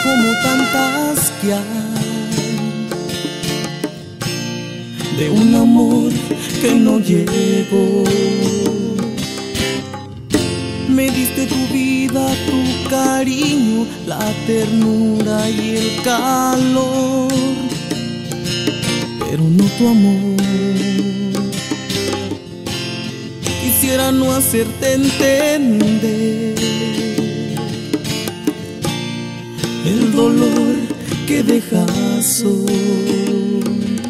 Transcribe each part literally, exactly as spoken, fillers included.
como tantas que hay, de un amor que no llegó. Me diste tu vida, tu cariño, la ternura y el calor, pero no tu amor. Quisiera no hacerte entender el dolor que dejas hoy.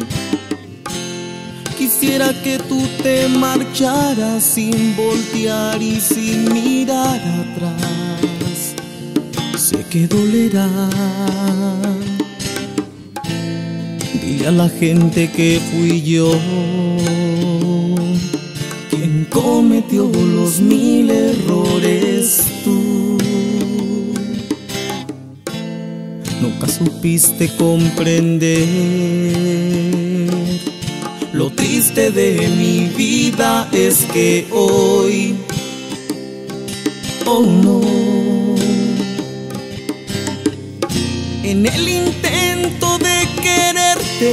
Quisiera que tú te marcharas sin voltear y sin mirar atrás. Sé que dolerá. Dile a la gente que fui yo quien cometió los mil errores. Tú nunca supiste comprender. Lo triste de mi vida es que hoy, oh no, en el intento de quererte,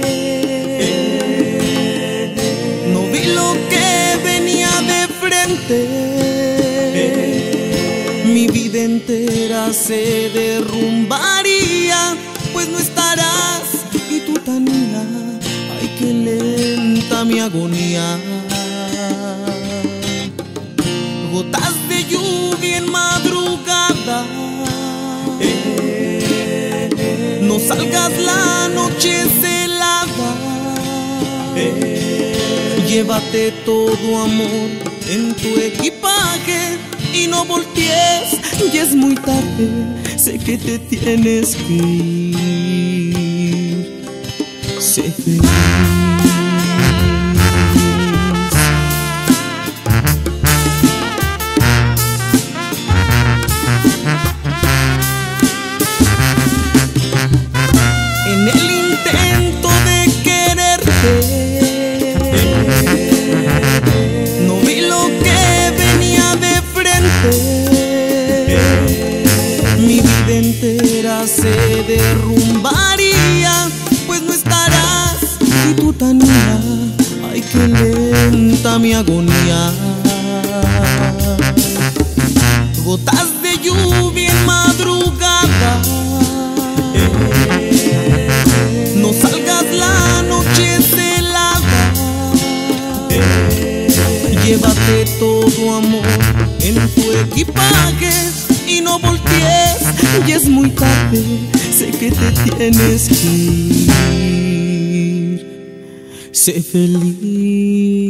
no vi lo que venía de frente. Mi vida entera se derrumbaría, pues no estarás y tú Tania. Ay, qué lenta mi agonía. Gotas de lluvia en madrugada. No salgas, la noche es helada. Llévate todo amor en tu equipaje y no voltees, ya es muy tarde. Sé que te tienes que ir. Sé feliz. En el intento de quererte, no vi lo que venía de frente. Mi vida entera se derrumbaría, pues no estarás y tú Tania. Ay, qué lenta mi agonía. Gotas de lluvia en madrugada. No salgas, la noche es helada. Llévate todo amor en tu equipaje y no voltees, ya es muy tarde. Sé que te tienes que ir. Sé feliz.